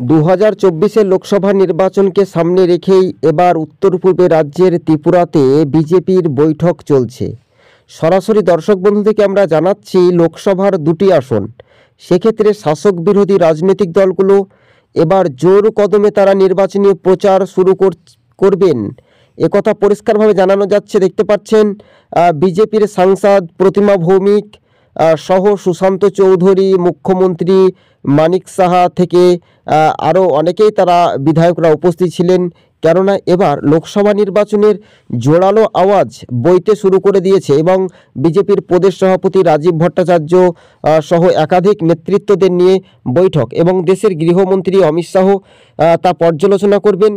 2024-এর লোকসভা নির্বাচনকে সামনে রেখেই এবার উত্তর পূর্বে রাজ্যের ত্রিপুরাতে বিজেপির বৈঠক চলছে। সরাসরি দর্শক বন্ধু থেকে আমরা জানাচ্ছি লোকসভার দুটি আসন, সেক্ষেত্রে শাসক বিরোধী রাজনৈতিক দলগুলো এবার জোর কদমে তারা নির্বাচনী প্রচার শুরু করবেন একথা পরিষ্কারভাবে জানানো যাচ্ছে। দেখতে পাচ্ছেন বিজেপির সাংসদ প্রতিমা ভৌমিক সহ সুশান্ত চৌধুরী, মুখ্যমন্ত্রী মানিক সাহা থেকে আরও অনেকেই তারা বিধায়করা উপস্থিত ছিলেন। কেননা এবার লোকসভা নির্বাচনের জোরালো আওয়াজ বইতে শুরু করে দিয়েছে এবং বিজেপির প্রদেশ সভাপতি রাজীব ভট্টাচার্য সহ একাধিক নেতৃত্বদের নিয়ে বৈঠক এবং দেশের গৃহমন্ত্রী অমিত শাহ তা পর্যালোচনা করবেন।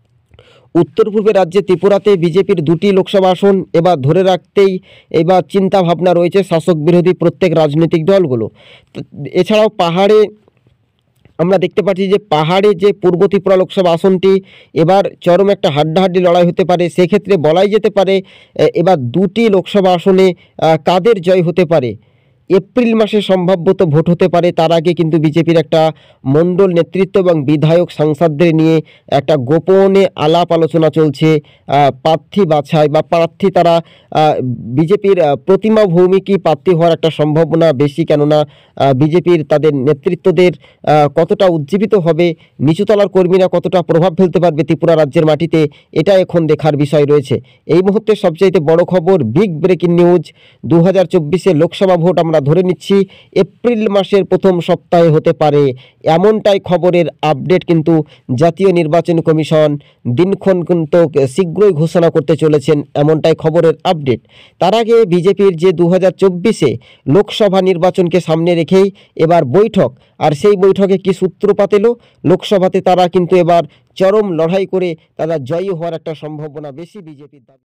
উত্তর পূর্বে রাজ্যে ত্রিপুরাতে বিজেপির দুটি লোকসভা আসন এবার ধরে রাখতেই এবার চিন্তা ভাবনা রয়েছে শাসক বিরোধী প্রত্যেক রাজনৈতিক দলগুলো। এছাড়াও পাহাড়ে আমরা দেখতে পাচ্ছি যে পাহাড়ে যে পূর্ব ত্রিপুরা লোকসভা আসনটি এবার চরম একটা হাড্ডাহাড্ডি লড়াই হতে পারে। সেক্ষেত্রে বলাই যেতে পারে এবার দুটি লোকসভা আসনে কাদের জয় হতে পারে। এপ্রিল মাসে সম্ভাব্যত ভোট হতে পারে, তার আগে কিন্তু বিজেপির একটা মণ্ডল নেতৃত্ব এবং বিধায়ক সাংসদদের নিয়ে একটা গোপনে আলাপ আলোচনা চলছে। প্রার্থী বাছাই বা প্রার্থী তারা বিজেপির প্রতিমা ভৌমিকই প্রার্থী হওয়ার একটা সম্ভাবনা বেশি, কেননা বিজেপির তাদের নেতৃত্বদের কতটা উজ্জীবিত হবে, নিচুতলার কর্মীরা কতটা প্রভাব ফেলতে পারবে ত্রিপুরা রাজ্যের মাটিতে, এটা এখন দেখার বিষয় রয়েছে। এই মুহূর্তে সবচাইতে বড় খবর, বিগ ব্রেকিং নিউজ, 2024-এর লোকসভা ভোট আমরা ধরে নিচ্ছি এপ্রিল মাসের প্রথম সপ্তাহে হতে পারে, এমনটাই খবরের আপডেট কিন্তু জাতীয় নির্বাচন কমিশন দিনক্ষণ কিন্তু শীঘ্রই ঘোষণা করতে চলেছেন, এমনটাই খবরের আপডেট। তার আগে বিজেপির যে 2024-এ লোকসভা নির্বাচনকে সামনে রেখেই এবার বৈঠক, আর সেই বৈঠকে কি সূত্রপাত এলো, লোকসভাতে তারা কিন্তু এবার চরম লড়াই করে তারা জয়ী হওয়ার একটা সম্ভাবনা বেশি বিজেপির।